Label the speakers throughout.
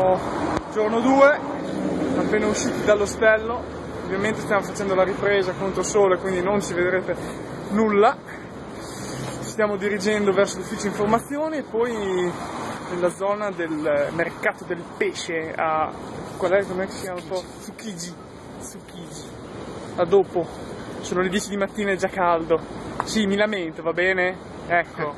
Speaker 1: Giorno 2, appena usciti dall'ostello, ovviamente stiamo facendo la ripresa contro sole, quindi non ci vedrete nulla. Ci stiamo dirigendo verso l'ufficio informazioni e poi nella zona del mercato del pesce a... qual è? Come si chiama? Tsukiji. A dopo, sono le 10 di mattina e è già caldo. Sì, mi lamento, va bene? Ecco.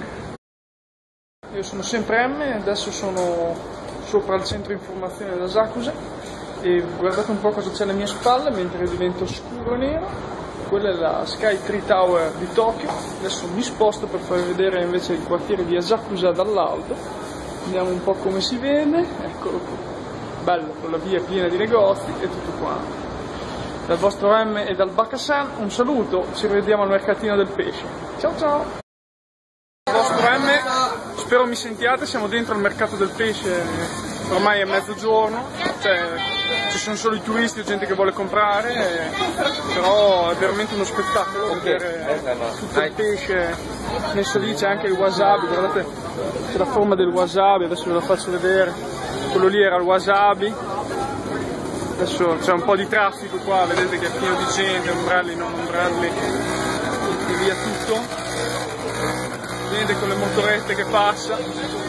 Speaker 1: Io sono sempre M, adesso sono sopra il centro informazione della Asakusa e guardate un po' cosa c'è alle mie spalle mentre divento scuro e nero. Quella è la Sky Tree Tower di Tokyo. Adesso mi sposto per farvi vedere invece il quartiere di Asakusa dall'alto. Vediamo un po' come si vede. Eccolo qui, bello, con la via piena di negozi e tutto quanto. Dal vostro M e dal Bakasan un saluto, ci rivediamo al mercatino del pesce. Ciao ciao! Dal vostro M, spero mi sentiate, siamo dentro al mercato del pesce, ormai è mezzogiorno, ci sono solo i turisti o gente che vuole comprare, però è veramente uno spettacolo vedere tutto il pesce messo lì. C'è anche il wasabi, guardate, c'è la forma del wasabi, adesso ve lo faccio vedere, quello lì era il wasabi. Adesso c'è un po' di traffico qua, vedete che è pieno di gente, ombrelli, non ombrelli, e via tutto. Vedete con le motorette che passa,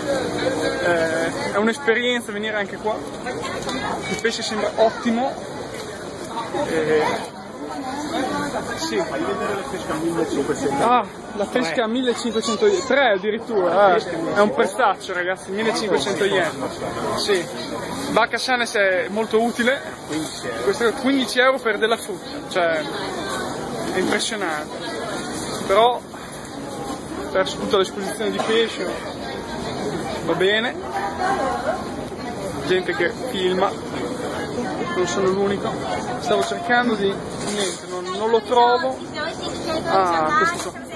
Speaker 1: è un'esperienza venire anche qua, il pesce sembra ottimo, sì. Ah, la pesca a 1500 yen, 3 addirittura, è un prezzaccio ragazzi, 1500 yen, sì. Bakasan è molto utile, questo è 15 euro per della frutta, cioè è impressionante, però ho perso tutta l'esposizione di pesce, va bene, gente che filma, non sono l'unico, stavo cercando di, niente, non lo trovo, questo qua,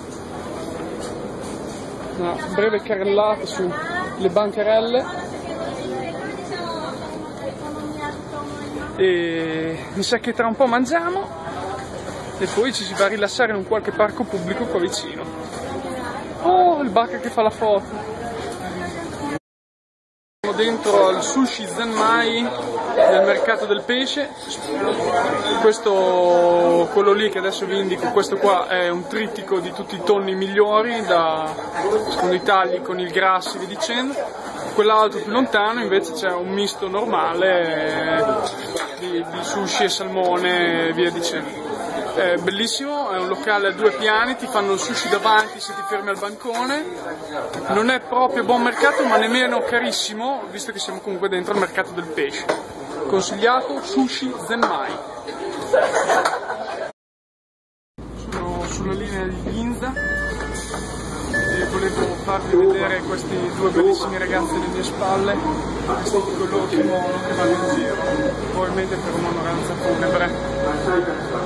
Speaker 1: una breve carrellata sulle bancarelle e mi sa che tra un po' mangiamo e poi ci si va a rilassare in un qualche parco pubblico qua vicino. Oh, il Baka che fa la foto. Siamo dentro al Sushi Zenmai del mercato del pesce. Questo, quello lì che adesso vi indico, questo qua è un trittico di tutti i tonni migliori, con i tagli, con il grasso e via dicendo. Quell'altro più lontano invece c'è un misto normale di sushi e salmone e via dicendo. È bellissimo, è un locale a 2 piani, ti fanno il sushi davanti se ti fermi al bancone, non è proprio buon mercato ma nemmeno carissimo, visto che siamo comunque dentro al mercato del pesce. Consigliato Sushi Zenmai. Sono sulla linea di Ginza e volevo farvi vedere questi 2 bellissimi ragazzi alle mie spalle, questi con loro kimono che vanno in giro, probabilmente per un'onoranza funebre.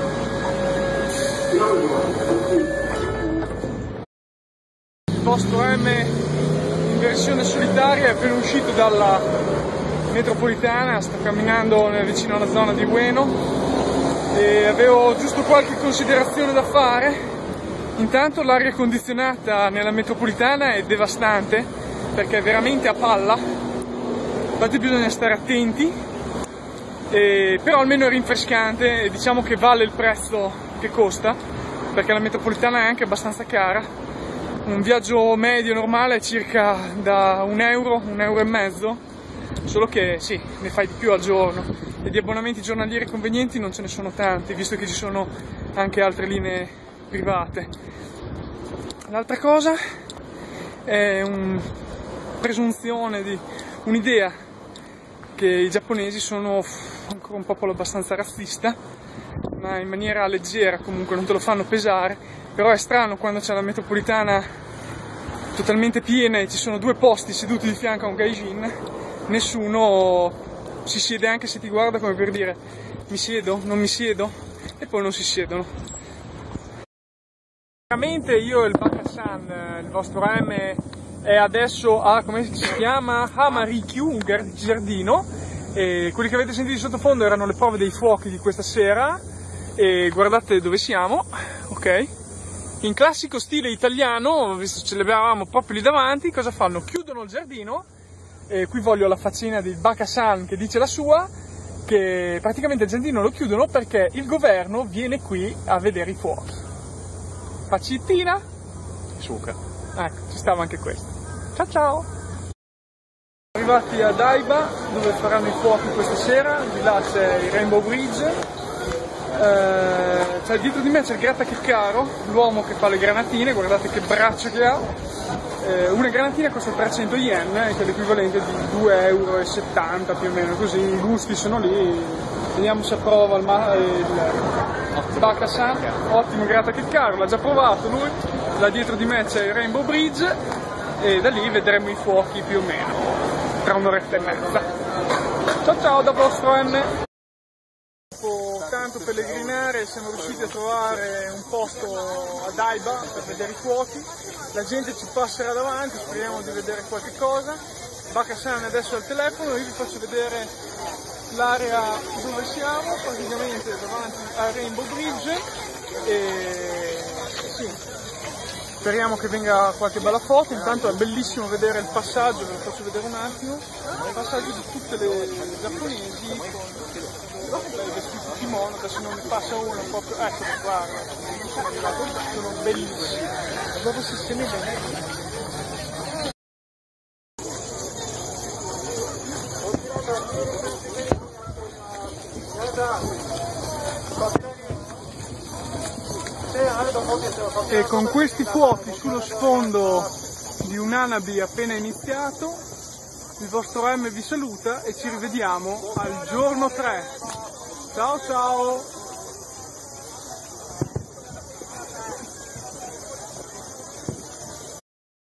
Speaker 1: Il vostro M in versione solitaria è appena uscito dalla metropolitana, sto camminando vicino alla zona di Ueno e avevo giusto qualche considerazione da fare. Intanto l'aria condizionata nella metropolitana è devastante perché è veramente a palla, infatti bisogna stare attenti, però almeno è rinfrescante e diciamo che vale il prezzo che costa, perché la metropolitana è anche abbastanza cara. Un viaggio medio normale è circa da €1,50, solo che sì, ne fai di più al giorno e di abbonamenti giornalieri convenienti non ce ne sono tanti, visto che ci sono anche altre linee private. L'altra cosa è una presunzione di un'idea che i giapponesi sono ancora un popolo abbastanza razzista, ma in maniera leggera, comunque non te lo fanno pesare. Però è strano quando c'è la metropolitana totalmente piena e ci sono 2 posti seduti di fianco a un gaijin, nessuno si siede, anche se ti guarda come per dire mi siedo, non mi siedo, e poi non si siedono. Veramente io e il Bakasan, il vostro M, è adesso a, come si chiama? Hamarikyu, un giardino, e quelli che avete sentito di sottofondo erano le prove dei fuochi di questa sera, e guardate dove siamo, ok? In classico stile italiano, visto che ce l'avevamo proprio lì davanti, cosa fanno? Chiudono il giardino E qui voglio la faccina di Bakasan che dice la sua, che praticamente il giardino lo chiudono perché il governo viene qui a vedere i fuochi. Faccettina? Suca. Ecco, ci stava anche questo. Ciao ciao! Arrivati a Daiba, dove faranno i fuochi questa sera, di là c'è il Rainbow Bridge. Dietro di me c'è il grattacheccaro, l'uomo che fa le granatine, guardate che braccia che ha. Una granatina costa 300 yen, che è l'equivalente di 2,70 € più o meno, così i gusti sono lì. Vediamo se approva il Bakasan. Ottimo grattacheccaro, l'ha già provato lui. Là dietro di me c'è il Rainbow Bridge e da lì vedremo i fuochi più o meno tra un'oretta e mezza. Ciao ciao da vostro M. Dopo tanto pellegrinare siamo riusciti a trovare un posto a Daiba per vedere i fuochi. La gente ci passerà davanti, speriamo di vedere qualche cosa. Bakasan adesso al telefono, io vi faccio vedere l'area dove siamo, praticamente davanti al Rainbow Bridge e sì. Speriamo che venga qualche bella foto, intanto è bellissimo vedere il passaggio, ve lo faccio vedere un attimo, il passaggio di tutte le giapponesi con i vestiti kimono, adesso non ne passa uno proprio, ecco guarda, sono bellissimi, dopo si stende bene. E con questi fuochi sullo sfondo di un Hanabi appena iniziato, il vostro M vi saluta e ci rivediamo al giorno 3. Ciao ciao!